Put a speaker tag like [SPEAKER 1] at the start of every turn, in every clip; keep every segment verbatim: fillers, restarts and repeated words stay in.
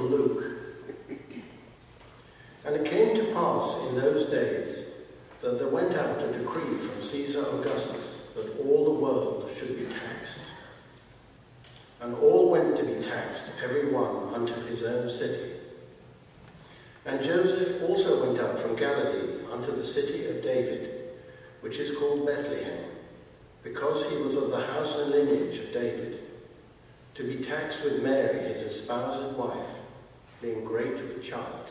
[SPEAKER 1] from Luke. And it came to pass in those days that there went out a decree from Caesar Augustus that all the world should be taxed. And all went to be taxed, every one unto his own city. And Joseph also went out from Galilee unto the city of David, which is called Bethlehem, because he was of the house and lineage of David, to be taxed with Mary, his espoused wife, being great with child.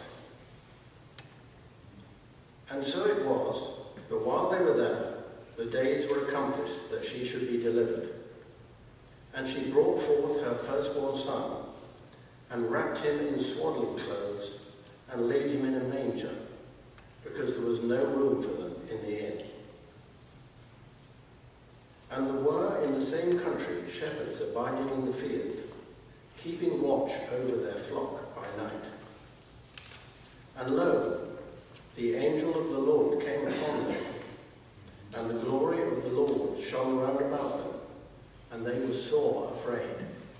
[SPEAKER 1] And so it was, that while they were there, the days were accomplished that she should be delivered. And she brought forth her firstborn son, and wrapped him in swaddling clothes, and laid him in a manger, because there was no room for them in the inn. And there were in the same country shepherds abiding in the field, keeping watch over their flock by night. And lo, the angel of the Lord came upon them, and the glory of the Lord shone round about them, and they were sore afraid.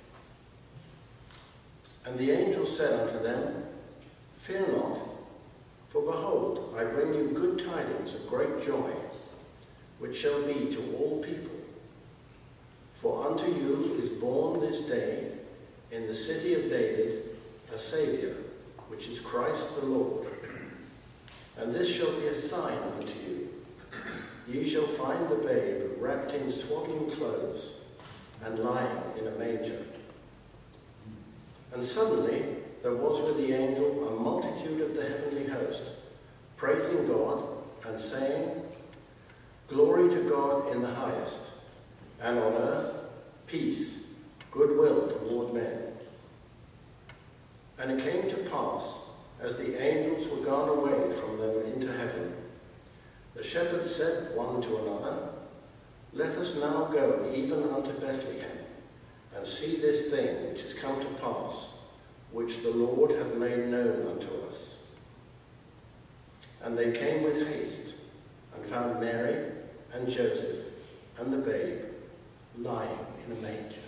[SPEAKER 1] And the angel said unto them, Fear not, for behold, I bring you good tidings of great joy, which shall be to all people. For unto you is born this day in the city of David a Saviour, which is Christ the Lord. And this shall be a sign unto you. Ye shall find the babe wrapped in swaddling clothes, and lying in a manger. And suddenly there was with the angel a multitude of the heavenly host, praising God and saying, Glory to God in the highest, and on earth peace, goodwill toward men. And it came to pass, as the angels were gone away from them into heaven, the shepherds said one to another, Let us now go even unto Bethlehem, and see this thing which is come to pass, which the Lord hath made known unto us. And they came with haste, and found Mary and Joseph and the babe lying in a manger.